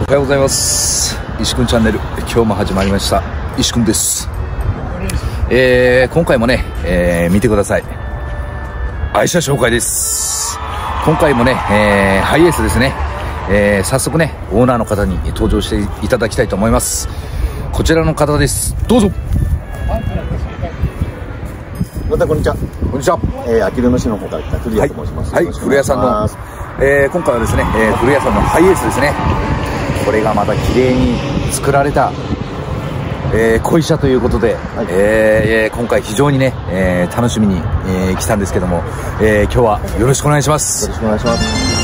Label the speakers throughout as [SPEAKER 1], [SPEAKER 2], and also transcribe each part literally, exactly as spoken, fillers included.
[SPEAKER 1] おはようございます。石くんチャンネル、今日も始まりました。石くんです。えー、今回もね、えー、見てください。愛車紹介です。今回もね、えー、ハイエースですね。えー、早速ね、オーナーの方に登場していただきたいと思います。こちらの方です。どうぞ。
[SPEAKER 2] またこんにちは。
[SPEAKER 1] こんにちは。
[SPEAKER 2] えー、あきる野市の方から来た古谷と申します。
[SPEAKER 1] はい、はい、古谷さんの、えー、今回はですね、えー、古谷さんのハイエースですね。これがまた綺麗に作られた、えー、恋車ということで、はい、えー、今回非常にね、えー、楽しみに、えー、来たんですけども、えー、今日はよろしくお願いします。
[SPEAKER 2] よろしくお願いします。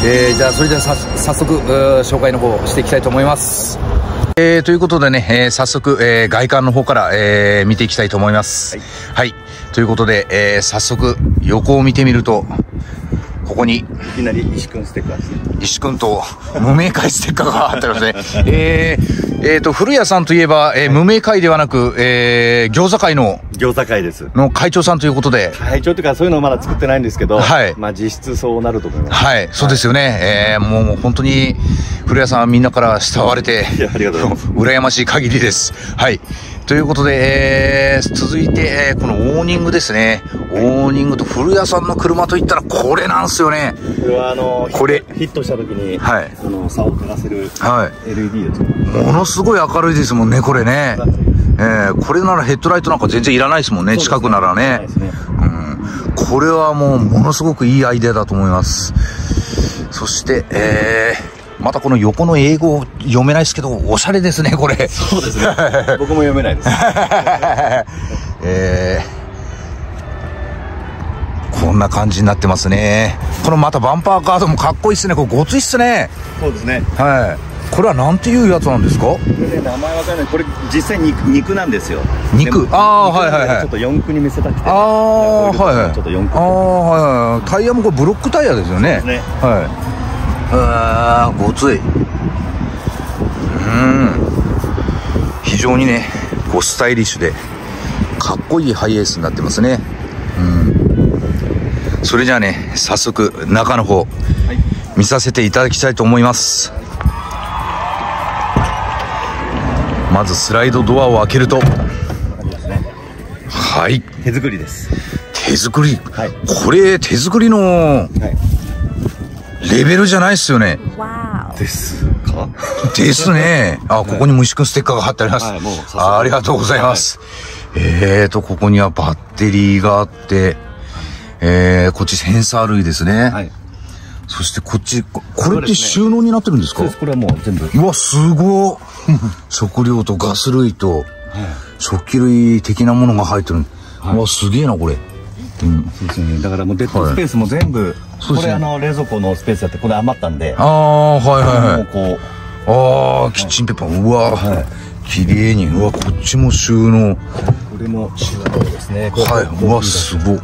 [SPEAKER 1] えー、じゃあそれではさ早速紹介の方していきたいと思います。えー、ということでね、えー、早速、えー、外観の方から、えー、見ていきたいと思います。はい、はい、ということで、えー、早速横を見てみると、ここにい
[SPEAKER 2] きなり石くんステッカーですね。
[SPEAKER 1] 石くんと無名会ステッカーが貼ってありますね。えー、えーと、古谷さんといえば、えー、無名会ではなく、えー、餃子会の、
[SPEAKER 2] 餃子会です。
[SPEAKER 1] の会長さんということで。
[SPEAKER 2] 会長というか、そういうのをまだ作ってないんですけど、
[SPEAKER 1] はい。
[SPEAKER 2] まあ実質そうなると思います。
[SPEAKER 1] はい、そうですよね。えー、もう、もう本当に、古谷さんはみんなから慕われて、
[SPEAKER 2] いや、ありがとうございます。
[SPEAKER 1] 羨ましい限りです。はい。ということで、えー、続いて、えー、このオーニングですね。オーニングと古谷さんの車といったらこれなんですよね。
[SPEAKER 2] これはあの、
[SPEAKER 1] これ
[SPEAKER 2] ヒットした時に、
[SPEAKER 1] はい。
[SPEAKER 2] その差を照らせる、
[SPEAKER 1] はい。
[SPEAKER 2] エルイーディー です。
[SPEAKER 1] ものすごい明るいですもんね、これね。えー、これならヘッドライトなんか全然いらないですもんね、近くならね。うん。これはもうものすごくいいアイデアだと思います。そして、えー、またこの横の英語読めないですけど、おしゃれですね、これ。
[SPEAKER 2] そうですね。僕も読めないです。
[SPEAKER 1] えー、こんな感じになってますね。このまたバンパーカードもかっこいいっすね。これごついっすね。
[SPEAKER 2] そうですね。
[SPEAKER 1] はい。これはなんていうやつなんですか？こ
[SPEAKER 2] れね、名前わかんない。これ実際肉、肉なんですよ。
[SPEAKER 1] 肉。ああ、はいはいはい。
[SPEAKER 2] ちょっと四駆に見せたくて。
[SPEAKER 1] ああ、はいはい。
[SPEAKER 2] ちょっと四駆。
[SPEAKER 1] ああ、はいはい。タイヤもこれブロックタイヤですよね。
[SPEAKER 2] そうですね。
[SPEAKER 1] はい。あー、ごつい。うん、非常にね、こうスタイリッシュでかっこいいハイエースになってますね。うん、それじゃあね、早速中の方、はい、見させていただきたいと思います。まずスライドドアを開けると、はい、
[SPEAKER 2] 手作りです。
[SPEAKER 1] 手作り、
[SPEAKER 2] はい、
[SPEAKER 1] これ手作りの、はい、レベルじゃないっすよね。
[SPEAKER 2] ですか？
[SPEAKER 1] ですね。あ、ここに虫くんステッカーが貼ってあります。はい、もうありがとうございます。はい、えーと、ここにはバッテリーがあって、えー、こっちセンサー類ですね。はい。そしてこっち、これって収納になってるんですか？そうです。
[SPEAKER 2] これはもう全部。
[SPEAKER 1] うわ、すごい。食料とガス類と、食器類的なものが入ってる。うわ、すげえな、これ。
[SPEAKER 2] うん、そうですね。だからもうデッドスペースも全部、はい、これあの冷蔵庫のスペースやってこれ余ったんで、
[SPEAKER 1] ああ、はいはいはい。
[SPEAKER 2] もうこ
[SPEAKER 1] う、ああ、キッチンペーパー、うわ、はい、綺麗に、うわ、こっちも収納。
[SPEAKER 2] これも収納ですね。
[SPEAKER 1] はい、うわ、すごい。はい。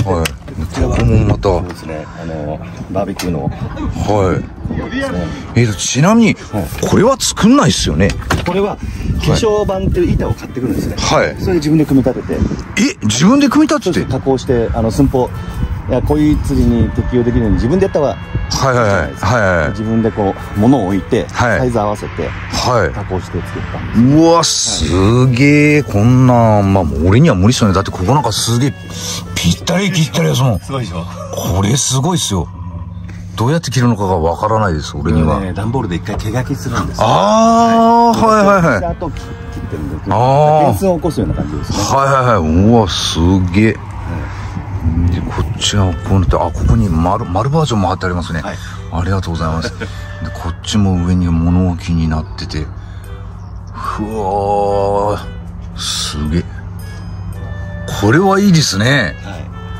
[SPEAKER 1] はい。ここもまた。
[SPEAKER 2] そうですね。あのバーベキューの。
[SPEAKER 1] はい。えっとちなみにこれは作んないですよね。
[SPEAKER 2] これは化粧板っていう板を買ってくるんですね。はい。それで自分で組み立てて。
[SPEAKER 1] え、自分で組み立てて
[SPEAKER 2] 加工してあの寸法、いやこういう釣りに適用できるように自分でやったら、
[SPEAKER 1] はいはいはいはい。
[SPEAKER 2] 自分でこう物を置いてサイズ合わせて加工して作ったんです。
[SPEAKER 1] うわ、すげえ、こんな、まあ俺には無理っすよね。だってここなんかすげえぴったりぴったりやその。
[SPEAKER 2] すごいでしょ。
[SPEAKER 1] これすごいっすよ。どうやって切るのかがわからないです、俺には。
[SPEAKER 2] 段ボールで一回手書きするんですよ。
[SPEAKER 1] ああ、はいはいはい。
[SPEAKER 2] あと切ってるんで、点数を起こすような感じですね。
[SPEAKER 1] はいはいはい。うわ、すげえ。で、こっちはこうなって、あ、ここに丸、丸バージョンも貼ってありますね。ありがとうございます。で、こっちも上に物置になってて、ふわー、すげえ。これはいいですね。
[SPEAKER 2] はい。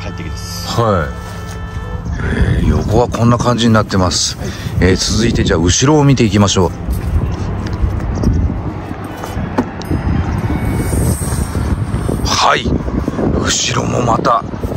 [SPEAKER 2] 快適です。
[SPEAKER 1] はい。えー、横はこんな感じになってます。はい、えー、続いてじゃあ後ろを見ていきましょう。はい。後ろもまた、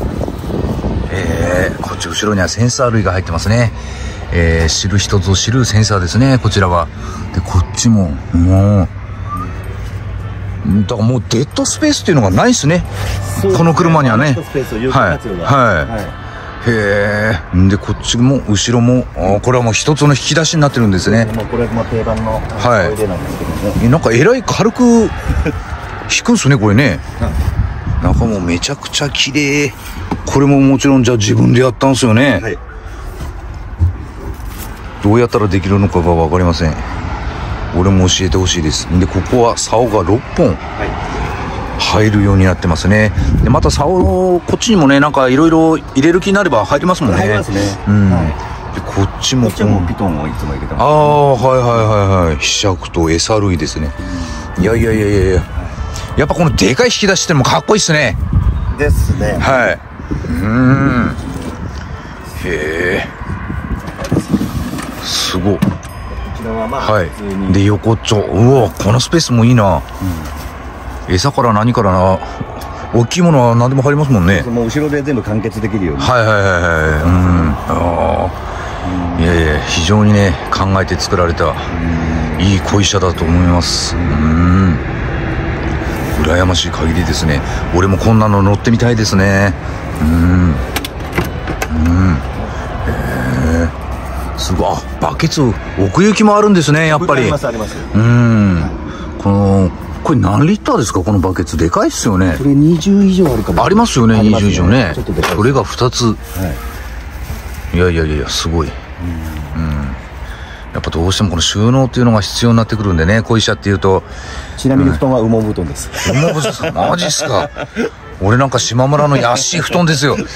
[SPEAKER 1] えー、こっち後ろにはセンサー類が入ってますね。えー、知る人ぞ知るセンサーですね、こちらは。で、こっちも、もう、だからもうデッドスペースっていうのがないですね。この車にはね。
[SPEAKER 2] デッドスペースを有効活用が。
[SPEAKER 1] はい。はい。 へえ。んでこっちも後ろも、あ、これはもう一つの引き出しになってるんですね。
[SPEAKER 2] もうこれも定番の
[SPEAKER 1] はい
[SPEAKER 2] トイレなんですけどね。
[SPEAKER 1] なんかえらい軽く引くんすねこれね。中もめちゃくちゃ綺麗。これももちろんじゃあ自分でやったんですよね。
[SPEAKER 2] はい。
[SPEAKER 1] どうやったらできるのかが分かりません。俺も教えてほしいです。でここは竿がろっぽん入るようになってますね。でまた竿こっちにもねなんかいろいろ入れる気になれば入りますもんね。
[SPEAKER 2] 入りますね。
[SPEAKER 1] うん、
[SPEAKER 2] はい、
[SPEAKER 1] でこっちも
[SPEAKER 2] こっちはもうピトンをいつも入れてます、ね。
[SPEAKER 1] ああ、はいはいはいはい。ひしゃくと餌類ですね。いやいやいやいやいや、やっぱこのでかい引き出しってのもかっこいいっすね。
[SPEAKER 2] ですね。
[SPEAKER 1] はい。うん。へえ。すごい。
[SPEAKER 2] こちらはまあ、
[SPEAKER 1] はい。
[SPEAKER 2] 普通に
[SPEAKER 1] で横っちょ、うわこのスペースもいいな。うん、餌から何からな。大きいものは何でも入りますもんね。
[SPEAKER 2] もう後ろで全部完結できるように。
[SPEAKER 1] はいはいはいはい。うん。ああ。いやいや非常にね考えて作られたいい恋車だと思います。うん。羨ましい限りですね。俺もこんなの乗ってみたいですね。うん。うん。へえ。すごい。あ、バケツ奥行きもあるんですねやっぱり。
[SPEAKER 2] ありますあります。
[SPEAKER 1] うん。このこれ何リッターですかこのバケツ。でかいっすよね。
[SPEAKER 2] これにじゅう以上あるかも。
[SPEAKER 1] ありますよね。にじゅう以上ね。
[SPEAKER 2] ちょっとでかい。
[SPEAKER 1] それがふたつ。はい。いやいやいやすごい。うん。やっぱどうしてもこの収納っていうのが必要になってくるんでね恋車っていうと。
[SPEAKER 2] ちなみに布団は羽毛布団です。
[SPEAKER 1] 羽毛布団マジっすか。俺なんか島村の安い布団ですよ。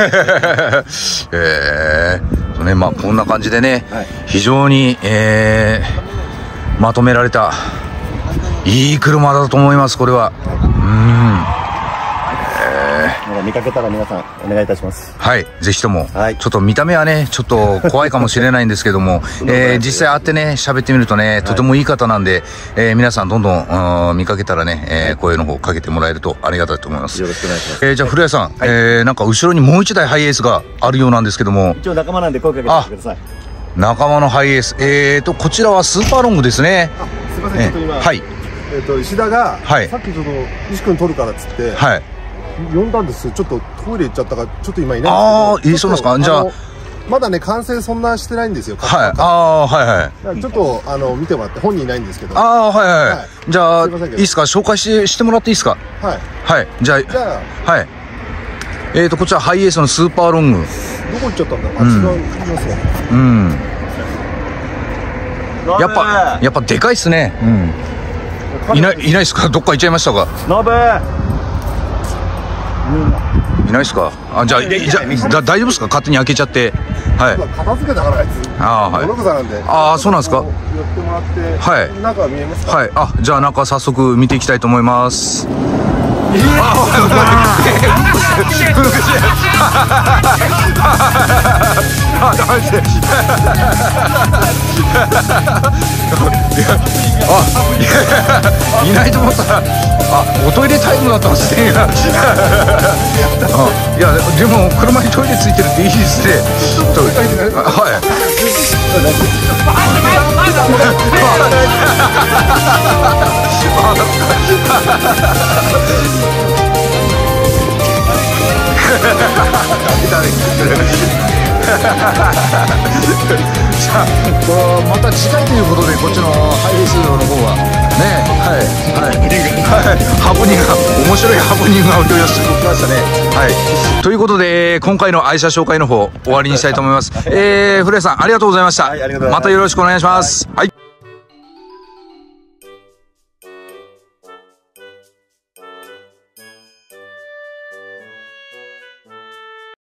[SPEAKER 1] えー、ねまあこんな感じでね、はい、非常に、えー、まとめられたいい車だと思いますこれは。うん。
[SPEAKER 2] 見かけたら皆さんお願いいたします。
[SPEAKER 1] はい、ぜひとも、
[SPEAKER 2] はい、
[SPEAKER 1] ちょっと見た目はねちょっと怖いかもしれないんですけども、えー、実際会ってね喋ってみるとねとてもいい方なんで、はい、えー、皆さんどんどん見かけたらね、えー、声の方かけてもらえるとありがたいと思います。
[SPEAKER 2] よろしくお願いします。
[SPEAKER 1] えー、じゃあ古谷さん、はい、えー、なんか後ろにもう一台ハイエースがあるようなんですけども、
[SPEAKER 2] 一応仲間なんで声かけてください。
[SPEAKER 1] 仲間のハイエース、えーとこちらはスーパーロングですね。
[SPEAKER 3] あ、すいません、えー、ちょっと今、はい、えーと石田が、はい、さっきちょっと石君取るからっつって、はい、呼んだんです。ちょっとトイレ行っちゃったからちょっと今いないんですけど。
[SPEAKER 1] ああ、いいそうですか。じゃあ
[SPEAKER 3] まだね完成そんなしてないんですよ。
[SPEAKER 1] はい。ああ、はいはい。
[SPEAKER 3] ちょっとあの見てもらって本人いないんですけど。
[SPEAKER 1] ああ、はいはい、はい、じゃあいいですか紹介してしてもらっていいですか。はいはい。じゃあじゃあはい。えーとこちらハイエースのスーパーロング。
[SPEAKER 3] どこ行っちゃったんだ。あ、違う、行きますわ。
[SPEAKER 1] うん。やっぱやっぱでかいっすね。うん。いないいないっすか。どっか行っちゃいましたか。
[SPEAKER 2] ノブ。
[SPEAKER 1] いないっすか。あ、じゃあ、じゃあ、大丈夫ですか。勝手に開けちゃって。はい。
[SPEAKER 3] 片付けたから、あいつ。ああ、はい。なんで。
[SPEAKER 1] ああ、そうなんですか。
[SPEAKER 3] 寄ってもらって。
[SPEAKER 1] はい。
[SPEAKER 3] 中見えますか。
[SPEAKER 1] はい。あ、じゃあ、中早速見ていきたいと思います。いないと思ったら、あ、おトイレタイムだったんですね。いや、でも車にトイレついてるっていいですね。はい。じゃあまた次回ということでこっちのハイエースの方はね、はいはいはい、ハプニング面白いハプニングが起きましたね。はい、ということで今回の愛車紹介の方終わりにしたいと思います。えー、古谷さんありがとうございました。はい、またよろしくお願いします。はい。